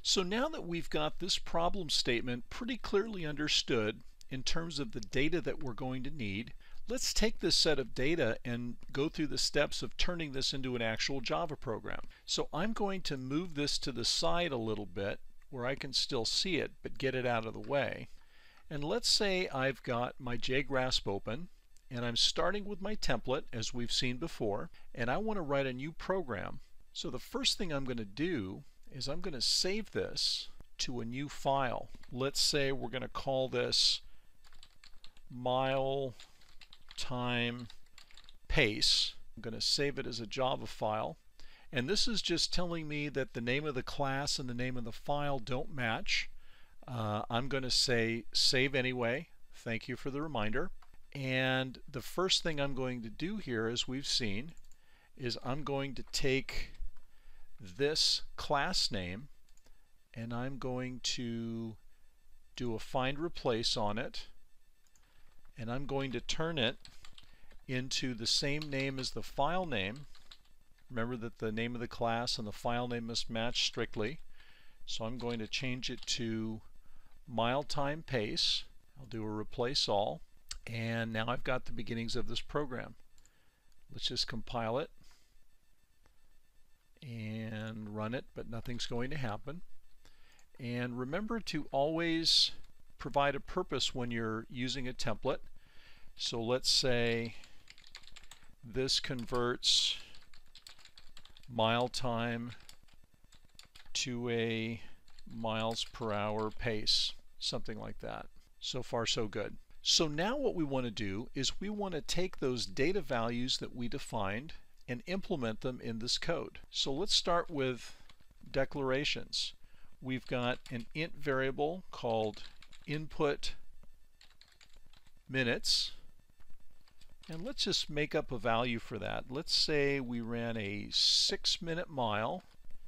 So now that we've got this problem statement pretty clearly understood in terms of the data that we're going to need, let's take this set of data and go through the steps of turning this into an actual Java program. So I'm going to move this to the side a little bit where I can still see it but get it out of the way. And let's say I've got my JGrasp open and I'm starting with my template as we've seen before, and I want to write a new program. So the first thing I'm going to do is I'm going to save this to a new file. Let's say we're going to call this mile time pace. I'm going to save it as a Java file, and this is just telling me that the name of the class and the name of the file don't match. I'm going to say save anyway. Thank you for the reminder. And the first thing I'm going to do here, as we've seen, is I'm going to take this class name and I'm going to do a find replace on it, and I'm going to turn it into the same name as the file name. Remember that the name of the class and the file name must match strictly. So I'm going to change it to mile time pace. I'll do a replace all, and now I've got the beginnings of this program. Let's just compile it and run it, but nothing's going to happen. And remember to always provide a purpose when you're using a template. So let's say this converts mile time to a miles per hour pace, something like that. So far so good. So now what we want to do is we want to take those data values that we defined and implement them in this code. So let's start with declarations. We've got an int variable called input minutes, and let's just make up a value for that. Let's say we ran a 6-minute mile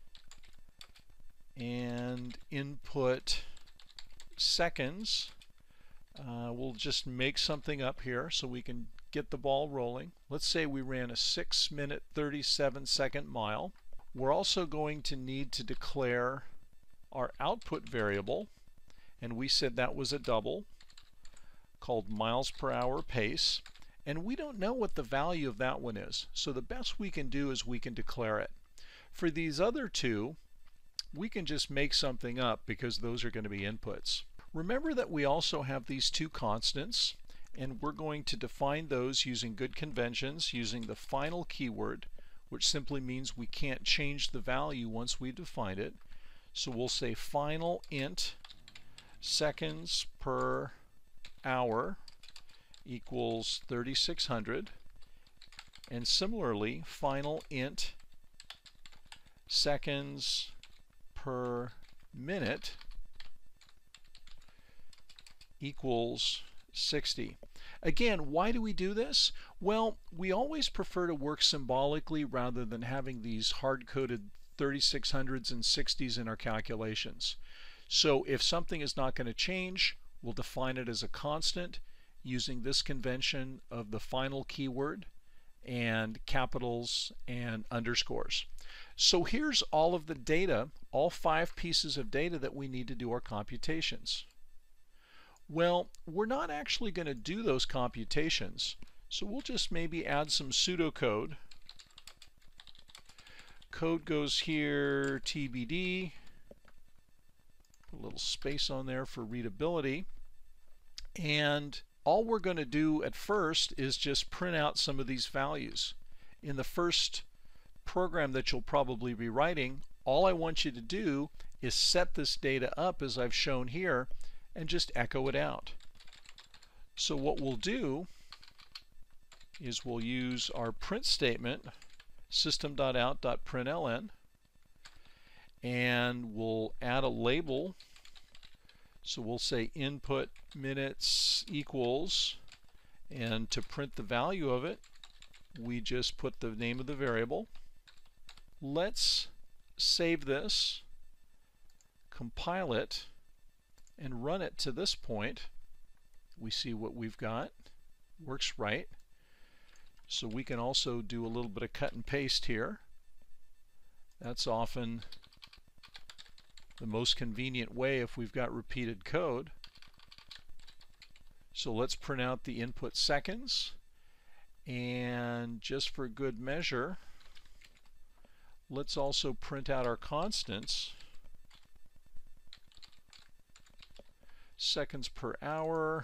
and input seconds. We'll just make something up here so we can get the ball rolling. Let's say we ran a 6-minute 37-second mile. We're also going to need to declare our output variable, and we said that was a double called miles per hour pace, and we don't know what the value of that one is, so the best we can do is we can declare it. For these other two, we can just make something up because those are going to be inputs. Remember that we also have these two constants, and we're going to define those using good conventions, using the final keyword, which simply means we can't change the value once we've defined it. So we'll say final int seconds per hour equals 3600, and similarly final int seconds per minute equals 60. Again, why do we do this? Well, we always prefer to work symbolically rather than having these hard-coded 3600s and 60s in our calculations. So if something is not going to change, we'll define it as a constant using this convention of the final keyword and capitals and underscores. So here's all of the data, all 5 pieces of data that we need to do our computations. Well, we're not actually going to do those computations, so we'll just maybe add some pseudocode. Code goes here, TBD, put a little space on there for readability, and all we're going to do at first is just print out some of these values. In the first program that you'll probably be writing, all I want you to do is set this data up as I've shown here and just echo it out. So what we'll do is we'll use our print statement, system.out.println, and we'll add a label. So we'll say input minutes equals, and to print the value of it, we just put the name of the variable. Let's save this, compile it, and run it to this point. We see what we've got. Works right. So we can also do a little bit of cut and paste here. That's often the most convenient way if we've got repeated code. So let's print out the input seconds, and just for good measure, let's also print out our constants. Seconds per hour,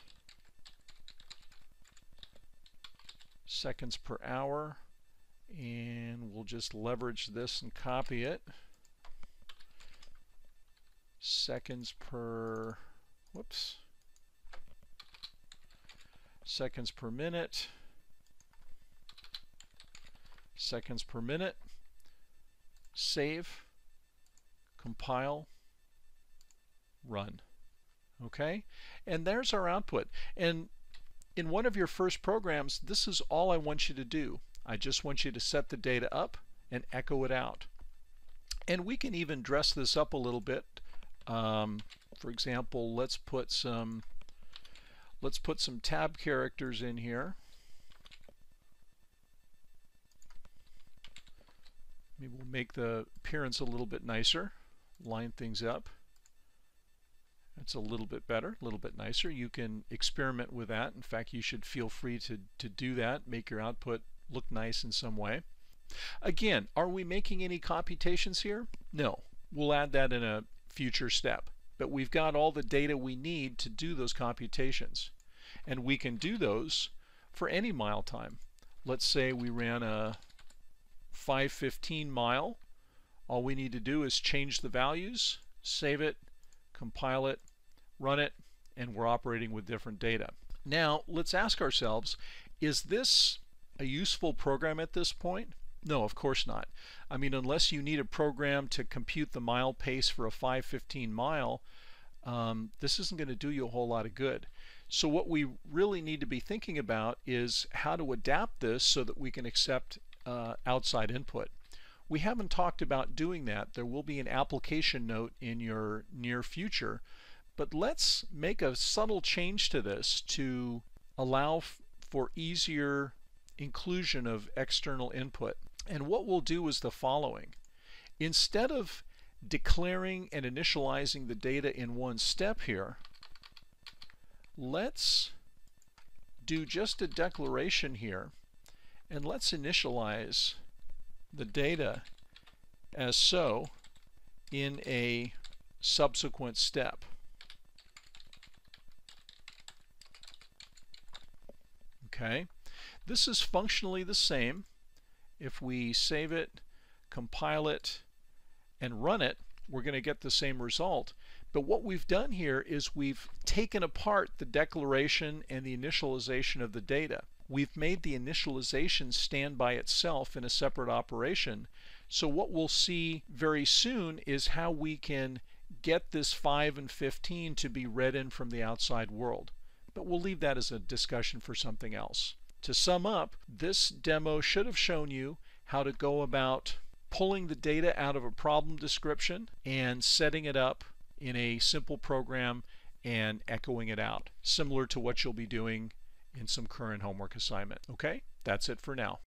seconds per hour, and we'll just leverage this and copy it. Seconds per, whoops, seconds per minute, seconds per minute. Save, compile, run. Okay, and there's our output. And in one of your first programs, this is all I want you to do. I just want you to set the data up and echo it out. And we can even dress this up a little bit. For example, let's put some tab characters in here. Maybe we'll make the appearance a little bit nicer, line things up. That's a little bit better, a little bit nicer. You can experiment with that. In fact, you should feel free to do that, make your output look nice in some way. Again, are we making any computations here? No. We'll add that in a future step. But we've got all the data we need to do those computations. And we can do those for any mile time. Let's say we ran a 5:15 mile. All we need to do is change the values, save it, compile it, run it, and we're operating with different data. Now let's ask ourselves, is this a useful program at this point? No, of course not. I mean, unless you need a program to compute the mile pace for a 5:15 mile, this isn't going to do you a whole lot of good. So what we really need to be thinking about is how to adapt this so that we can accept outside input. We haven't talked about doing that. There will be an application note in your near future, but let's make a subtle change to this to allow for easier inclusion of external input. And what we'll do is the following. Instead of declaring and initializing the data in one step here, let's do just a declaration here, and let's initialize the data as so in a subsequent step. Okay, this is functionally the same. If we save it, compile it, and run it, we're going to get the same result. But what we've done here is we've taken apart the declaration and the initialization of the data. We've made the initialization stand by itself in a separate operation. So what we'll see very soon is how we can get this 5 and 15 to be read in from the outside world. But we'll leave that as a discussion for something else. To sum up, this demo should have shown you how to go about pulling the data out of a problem description and setting it up in a simple program and echoing it out, similar to what you'll be doing in some current homework assignment. Okay, that's it for now.